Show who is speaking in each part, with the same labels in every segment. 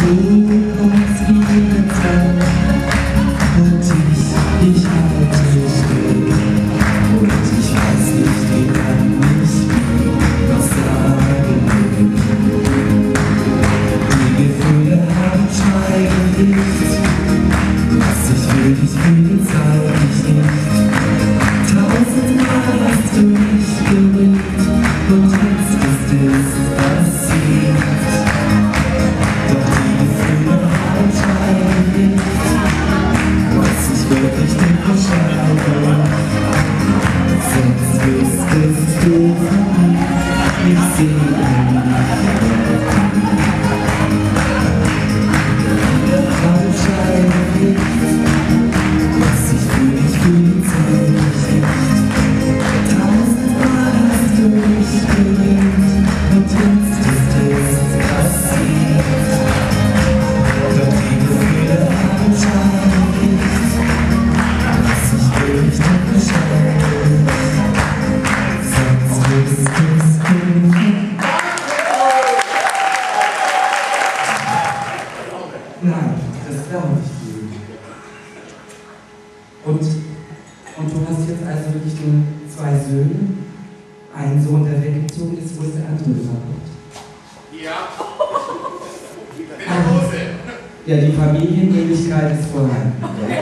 Speaker 1: kommst wieder dran und ich halte still und ich weiß nicht, wie lange ich noch sagen will. Die Gefühle haben schweigen nicht, was ich will, ich fühle, zeig ich nicht. Tausendmal hast du mich berührt und jetzt ist es passiert. Doch die Gefühle haben schweigen nicht, was ich wirklich nicht beschreibe. Sonst wüsstest du von mir, ich sehe nicht. Haben schweigen nicht, was ich fühle, zeig ich nicht. Tausendmal hast du mich berührt und jetzt ist es passiert. Doch die Gefühle haben schweigen nicht, was ich wirklich nicht beschreibe. Sonst wüsstest du nicht. Nein, das glaube ich nicht. Und du hast jetzt also wirklich nur 2 Söhne, einen Sohn, der weggezogen ist, wo ist der andere verrückt?
Speaker 2: Ja. Mit der Hose.
Speaker 1: Ja, die Familienähnlichkeit ist vorhanden.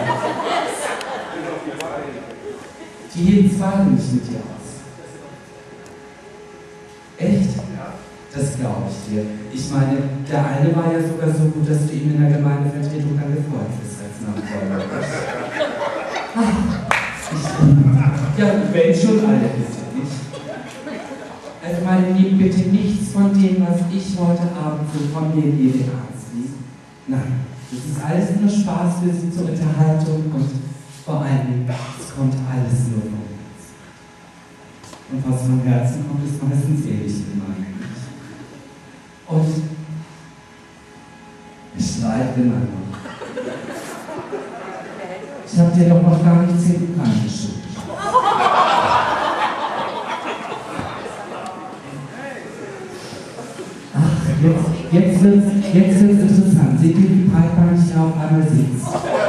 Speaker 1: Die heben zwar nicht mit dir aus. Echt? Das glaube ich dir. Ich meine, der eine war ja sogar so gut, dass du ihm in der Gemeindevertretung dann gefolgt bist als Nachfolger. Ja, wenn schon alle wissen, nicht? Also meine Lieben, bitte nichts von dem, was ich heute Abend so von den EWAs liebe. Nein, das ist alles nur Spaß für Sie zur Unterhaltung und vor allem, es kommt alles nur vom Herzen. Und was vom Herzen kommt, ist meistens ehrlich gemeint. Und es schreit immer noch. Ich habe dir doch noch gar nichts hinten reingeschickt. Ach, jetzt wird's interessant. Seht ihr, wie breitbeinig ich auf einmal sitzt?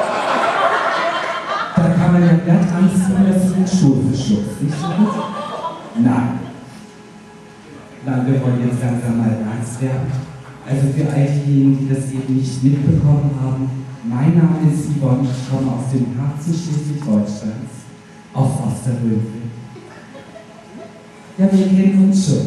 Speaker 1: Da kann man ja glatt Angst haben, dass du den Stuhl verschluckst, nicht so gut? Nein. Nein, wir wollen jetzt langsam mal ernst werden. Also für all diejenigen, die das eben nicht mitbekommen haben, mein Name ist Yvonne, ich komme aus dem Herzen Schleswig-Deutschlands, aus Osterwölfe. Ja, wir kennen uns schon.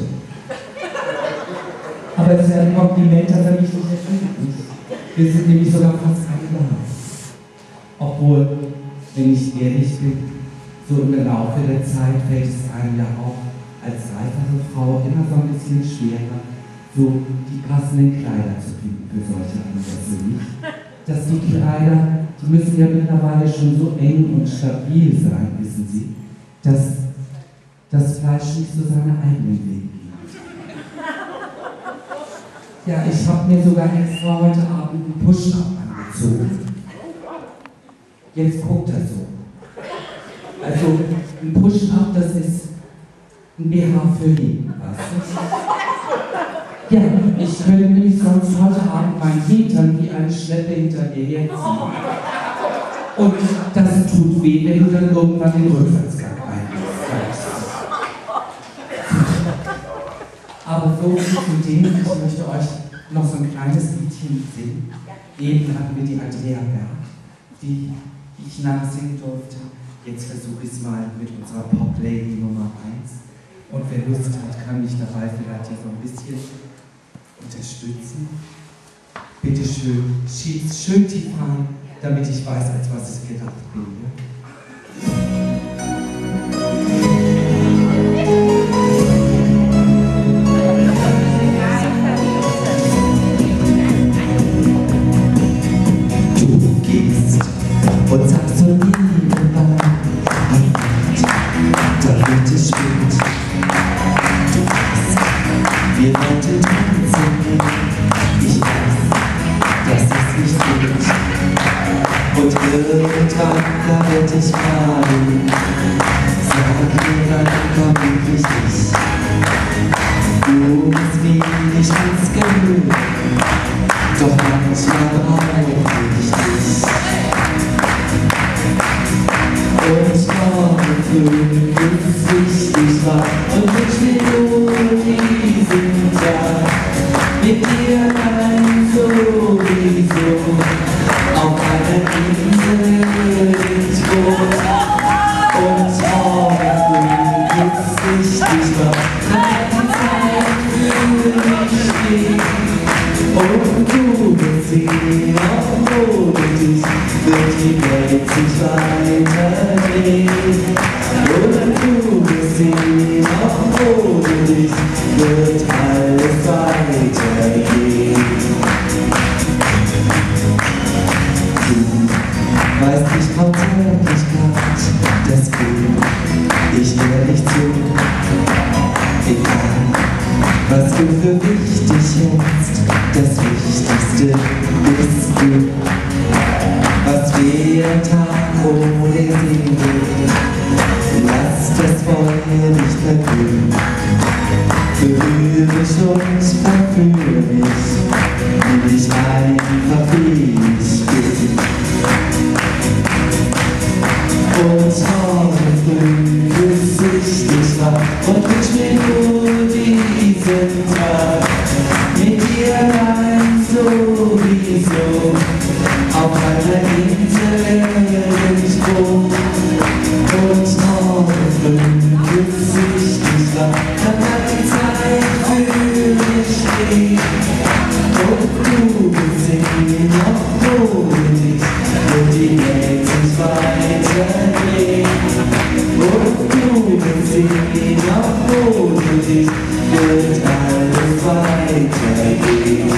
Speaker 1: Aber das ist ja ein Kompliment, das er mich nicht erfüllt. Wir sind nämlich sogar fast ein Jahr. Obwohl, wenn ich ehrlich bin, so im Laufe der Zeit fällt es einem ja auch als reifere Frau immer so ein bisschen schwerer, so die passenden Kleider zu finden für solche Anlässe, nicht? Dass die Kleider, die müssen ja mittlerweile schon so eng und stabil sein, wissen Sie, dass das Fleisch nicht so seine eigenen Wege geht. Ja, ich habe mir sogar extra heute Abend einen Push-Up angezogen. Jetzt guckt er so. Also ein Push-Up, das ist ein BH für Leben, weißt du? Ja, ich könnte nämlich sonst heute Abend meinen Hintern wie eine Schleppe hinter dir herziehen. Und das tut weh, wenn du dann irgendwann den Rückwärtsgang einlegst. Aber so viel zu dem, ich möchte euch noch so ein kleines Liedchen singen. Eben hatten wir die Andrea Berg, die ich nachsingen durfte. Jetzt versuche ich es mal mit unserer Pop-Lady Nummer 1. Und wer Lust hat, kann mich dabei vielleicht hier so ein bisschen unterstützen. Bitte schön, schiebt schön tief rein, damit ich weiß, als was ich gedacht bin. Du gehst und sagst so nie damit es spielt. Du weißt, wir wollten tanzen. Ich weiß, dass es nicht geht. Und irgendwann, da werd ich fragen, sag mir, dann komm ich nicht. Du bist wie nicht ins Gemüt. Doch manchmal ich war, bleibt die Zeit für mich stehen. Und du wirst sehen, auch ohne dich wird die Welt sich weiterdrehen. Und du wirst sehen, auch ohne dich wird alles weitergehen. Du weißt, ich brauch Zärtlichkeit, das gebe ich ehrlich zu. Egal, was du für wichtig hältst, das Wichtigste bist du. Was wir am Tag ohne sehen will, lass das Feuer nicht verglühen. Berühre mich und verführe mich, nimm dich einfach wie ich bin. Und morgen früh küsse ich dich wach und wünsch mir nur diesen Tag. Mit dir allein sowieso, auf einer Insel irgendwo. Und morgen früh küsse ich dich wach, dann hat die Zeit für mich stehen. Und du willst sehen, noch ohne dich wird die Welt sich weitergehen. Und du willst sehen, noch ohne dich wird alles weitergehen.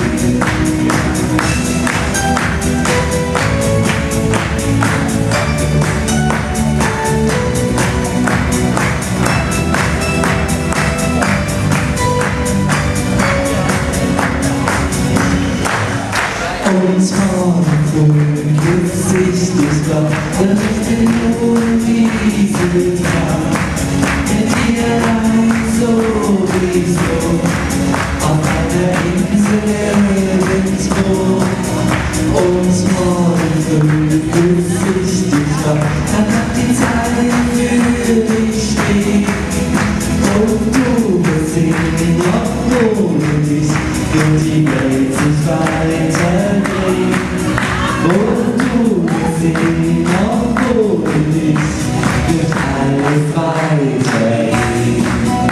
Speaker 1: Und morgen früh küsse ich dich doch, und ich bin nur diesen Tag. Mit dir allein sowieso, auf einer Insel irgendwo. Und morgen früh küsse ich dich doch, dann hat die Zeit für dich stehen. Und du wirst sehen, noch ohne dich wird die Welt sich weiterdrehen. Und du wirst sehen, noch ohne dich wird alles weitergehen.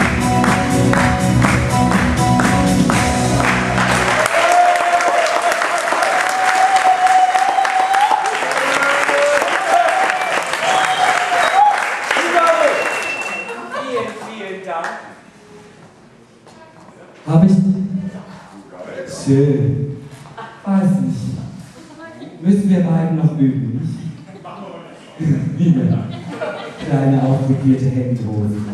Speaker 3: Vielen Dank.
Speaker 1: Hab ich? Schön. Weiß nicht. Müssen wir beiden noch üben, nicht? Wie wir? Kleine aufgepierte Hemdhosen.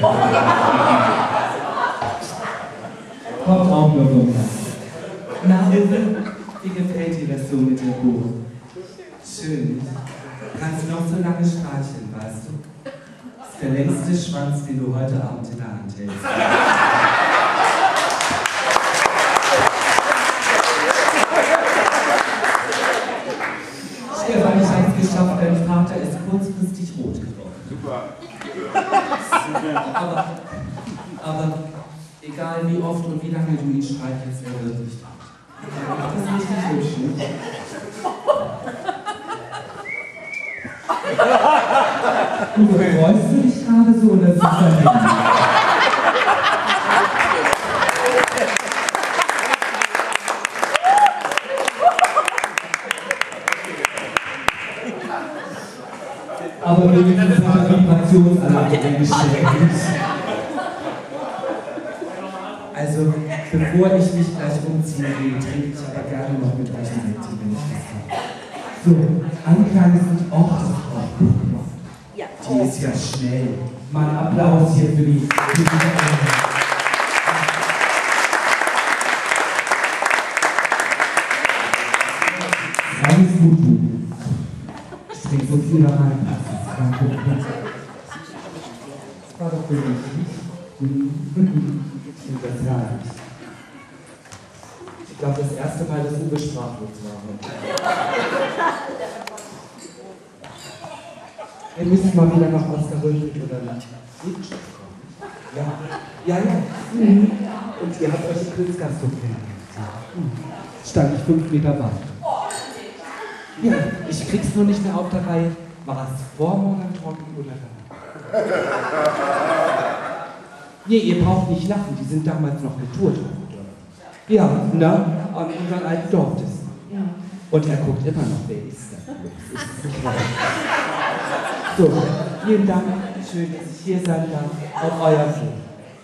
Speaker 1: Kommt auch noch runter. Na, Uwe, wie gefällt dir das so mit der Buch? Schön, nicht? Kannst noch so lange streicheln, weißt du? Das ist der längste Schwanz, den du heute Abend in der Hand hältst. Stefan, ich hab's geschafft, dein Vater ist kurzfristig rot geworden.
Speaker 2: Super.
Speaker 1: Aber egal wie oft und wie lange du ihn streichelst, er wird nicht rot. Das ist richtig hübsch, nicht? Du freust du dich gerade so oder ist das daneben? Aber wenigstens hat er Vibrationsalarm eingestellt. Also, bevor ich mich gleich umziehen gehe, trinke ich aber gerne noch mit euch ein Mädchen, wenn ich das habe. So, Annika ist auch
Speaker 4: Ja.
Speaker 1: die ist ja schnell. Mal einen Applaus hier für die Alles gut, du. Ich trinke so viel da rein. Das ist kein Problem. Das war doch für mich. Ich finde das herrlich. Ich glaube, das erste Mal, dass Uwe sprachlos war. Wir müssen mal wieder nach Osnabrück oder nicht. Ja. Und ihr habt euch im Pilzgasthof kennengelernt. Stand ich 5 Meter weit. Ja, ich krieg's nur nicht mehr auf der Reihe. War es vor Monat trocken oder danach? Nee, ihr braucht nicht lachen, die sind damals noch getourt. Ja, na, an unseren alten Dorf ist. Ja. Und er guckt immer noch, wer ist da? Das ist nicht wahr. So, vielen Dank, schön, dass ich hier sein darf, auf euer Flug.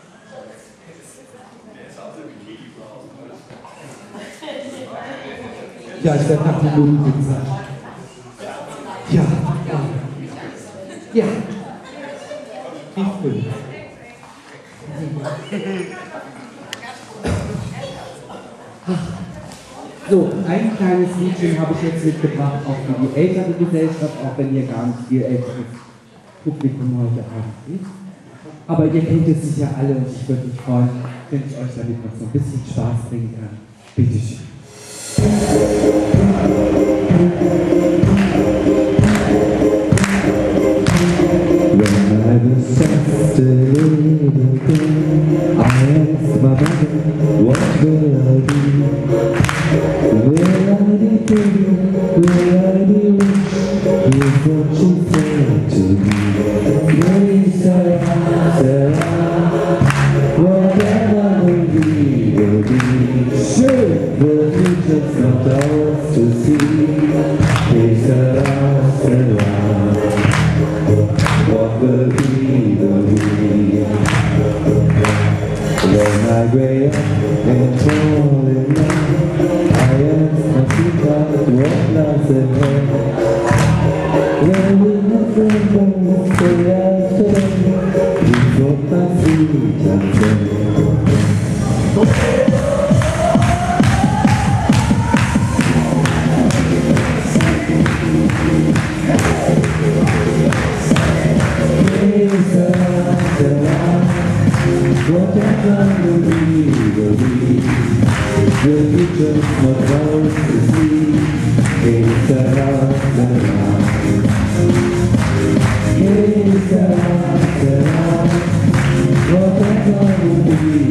Speaker 1: Ja, ich werde nach Minuten bezahlt. Ja, ja. Ja. Wie früh. So, ein kleines Liedchen habe ich jetzt mitgebracht, auch für die ältere Gesellschaft, auch wenn ihr gar nicht viel älteres Publikum heute habt. Aber ihr kennt es sicher alle und ich würde mich freuen, wenn ich euch damit noch so ein bisschen Spaß bringen kann. Bitte schön. When I was just a little girl, I asked my mother, what will I be? Will I be pretty? Will I be rich? Here's what she said to me. Please, Sarah, whatever will be. Sure, the future's not ours to see. Please, Sarah, what will be the we? When I grow up and fall in love, I ask my sweetheart what lies ahead. When we have friends say after them, you got my sweetheart friend. Whatever will be, the future's not ours to see. It's around and around. It's around and around. Whatever will be,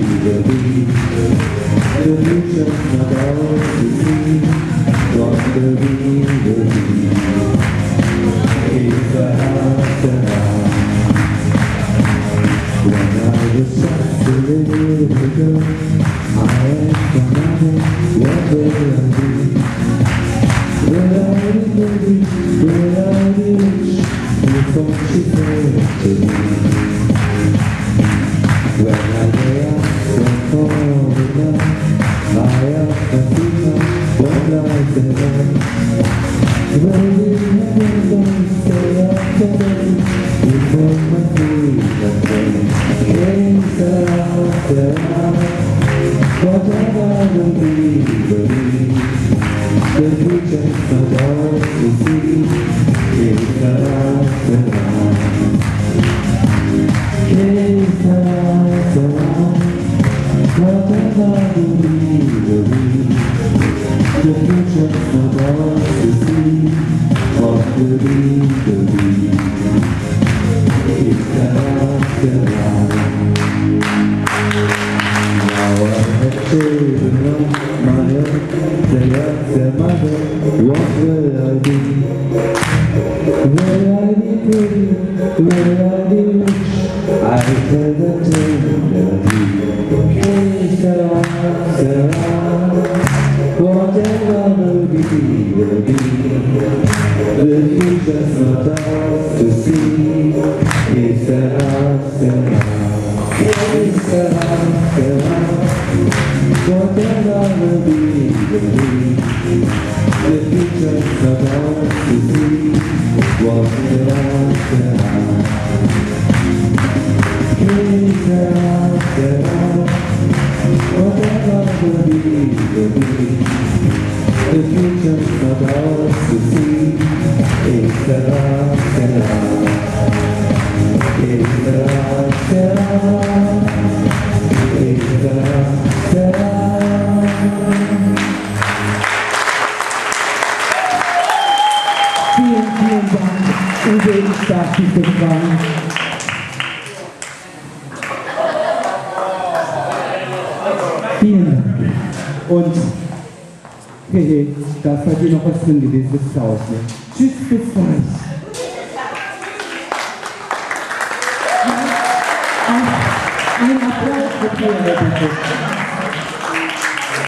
Speaker 1: the future's not ours to see. What will be, it's around and around. When I was just a little girl, I asked my mother, what will I be? Will I be pretty? Will I be rich? Here's what she said to me. When I lay up and fall in love, I asked my sweetheart, what lies ahead? When we have a say after day, here's what my sweetheart said. It's around, whatever will be, the future's not ours to see. It's around, it's around, whatever will be, the future's not ours to see. What will be, it's around. Now I have children of my own, they ask their mother, what will I be? Will I be pretty? Will I be rich? I tell them tenderly, hey Sarah, whatever will be, the future's not ours to see. It's Sarah. It's around, whatever will be, the future's not ours to see. What will around, it's around, whatever will be, the future's not ours to see. It's around. It's vielen Dank, Uwe, ich darf dich befragen. Vielen Dank. Und hey, da ist bei dir noch was drin gewesen, das traue ich mir. Tschüss, bis gleich. Ein Applaus für Pia, bitte.